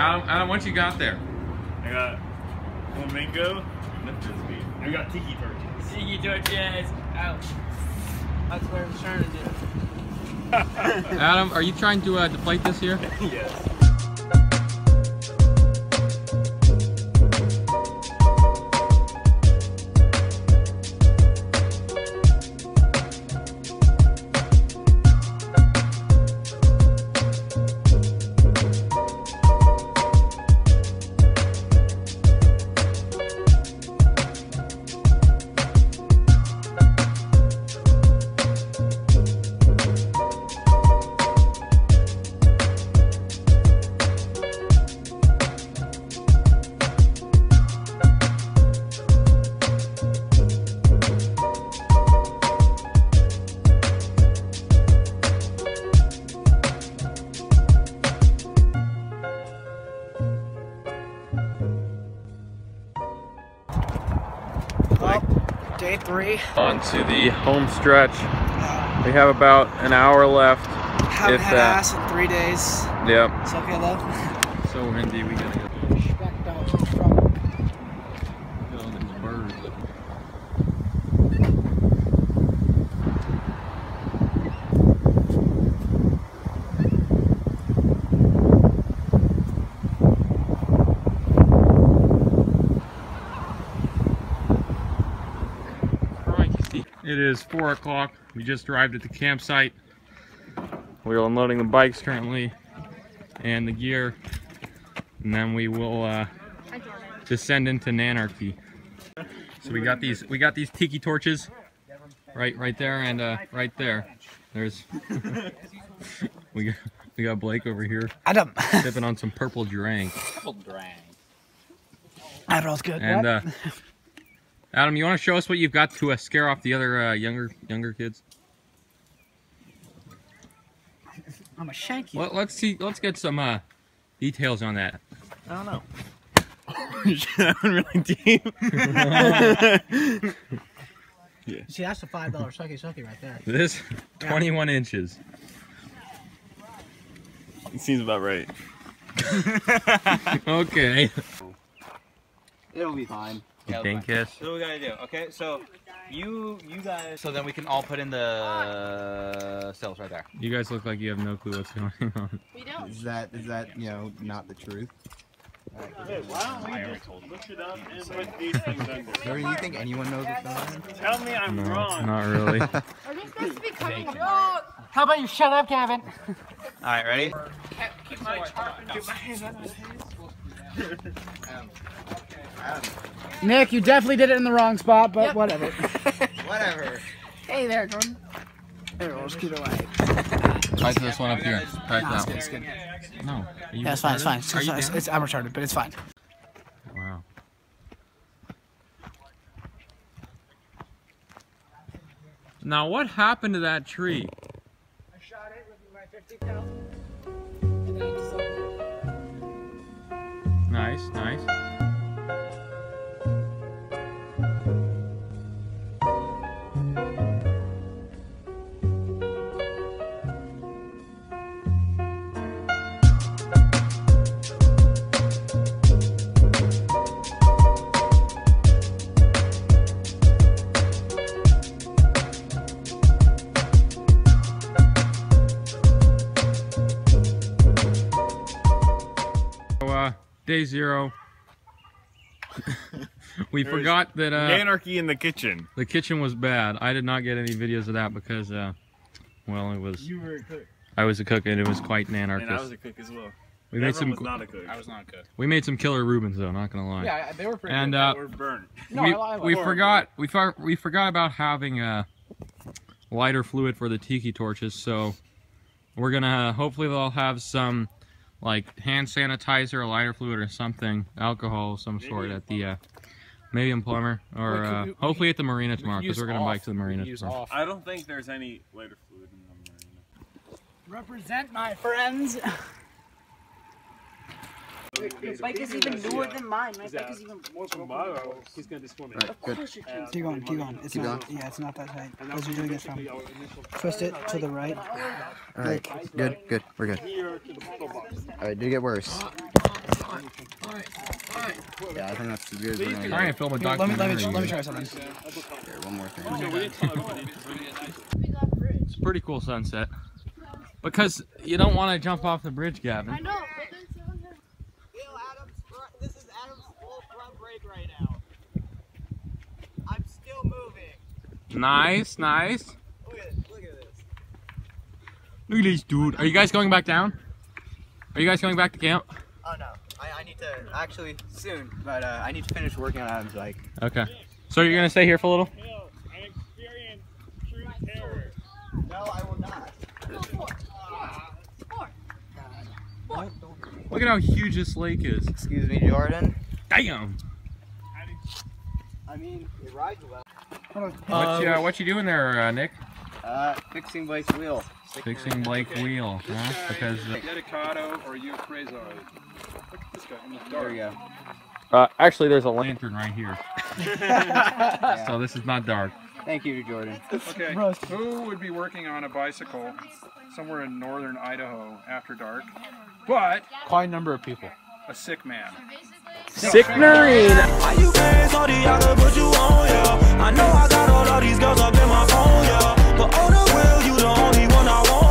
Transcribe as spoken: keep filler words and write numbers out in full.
Adam, Adam, what you got there? I got flamingo and a frisbee. I got tiki torches. Tiki torches. Ouch. That's what I was trying to do. Adam, are you trying to uh, deflate this here? Yes. Day three. On to the home stretch. We have about an hour left. Haven't if had that. ass in three days. Yep. It's okay though. So windy, we gotta go. Respect dogs in trouble. Oh, these birds. It is four o'clock. We just arrived at the campsite. We're unloading the bikes currently and the gear, and then we will uh, descend into Nanarchy. So we got these we got these tiki torches right right there and uh, right there. There's we got we got Blake over here Adam. sipping on some purple drink. Purple drink. Admiral's good. And what? uh, Adam, you want to show us what you've got to uh, scare off the other uh, younger younger kids? I'm a shank you. Well, let's see. Let's get some uh, details on that. I don't know. That went really deep. Yeah. See, that's a five dollar sucky sucky right there. This twenty-one yeah. inches. It seems about right. Okay. It'll be fine. You Yeah, think, Kiss? So what we gotta do? Okay, so you you guys. So then we can all put in the cells right there. You guys look like you have no clue what's going on. We don't. Is that is that you know not the truth? Hey, why don't we just look it up and put these things under? Do you think anyone knows what's going on? Tell me I'm No, wrong. not really. Are they supposed to be coming? No. How about you shut up, Gavin? All right, ready? Keep my keep my hands on his Nick, you definitely did it in the wrong spot, but Yep. whatever. Whatever. Hey there, Jordan. There, we'll scoot away. Try this one up here. Try No, it's that good, it's good. one. No. Are you Yeah, it's fine, it's retarded? fine. It's, Are you it's, down? it's, I'm retarded, but it's fine. Wow. Now, what happened to that tree? I shot it with my fifty cal. And then I just Nice, nice. Day zero. we There forgot that uh, Anarchy in the kitchen. the kitchen was bad. I did not get any videos of that because, uh, well, it was. You were a cook. I was a cook and it was quite And I was anarchist. a cook as well. We made Everyone some. was not a cook. I was not good. We made some killer Reubens though. Not gonna lie. Yeah, they were pretty And good. uh, Or burnt. No, we, I lied. we Horrible. forgot we for, we forgot about having uh, lighter fluid for the tiki torches. So we're gonna hopefully they'll have some like hand sanitizer, lighter fluid, or something, alcohol of some sort at the uh, maybe in Plumber or Wait, could uh, we- we hopefully can- at the marina we tomorrow can because use we're gonna off. bike to the marina. We can use tomorrow. off. I don't think there's any lighter fluid in the marina. Represent my friends. Your bike is even newer than mine. My bike is even more tomorrow he's going to swim. Alright, good. Keep going, keep going. It's Keep not, going. yeah, it's not that tight. As you're doing this from. Twist it to the right. Alright, good, good. We're good. Alright, did it get worse? Yeah, I think that's too good. We're gonna Try and film a Here, let me, let me, documentary. let me try something. Here, one more thing. It's a pretty cool sunset. Because you don't want to jump off the bridge, Gavin. I know. But then someone has... This is Adam's full front brake right now. I'm still moving. Nice, nice. Look at this. Look at this. Look at this dude. Are you guys going back down? Are you guys going back to camp? Oh no. I, I need to actually soon, but uh, I need to finish working on Adam's bike. Okay. So you're gonna stay here for a little? No, I will not. Look at how huge this lake is. Excuse me, Jordan. Damn. I mean, it rides well. What you, uh, what you doing there, uh, Nick? Uh, fixing Blake's wheel. Fixing Blake wheel, huh? Because uh, Dedicato or you crazy? Look at this guy in the There dark. we go. uh, actually, there's a lantern right here, Yeah. so this is not dark. Thank you, Jordan. Okay, who would be working on a bicycle somewhere in northern Idaho after dark, but Quite a number of people. a sick man? Sick Noreen. Why you crazy, all the other put you on, yeah. I know I got all of these girls up in my phone, yeah. But on the real, you the only one I want.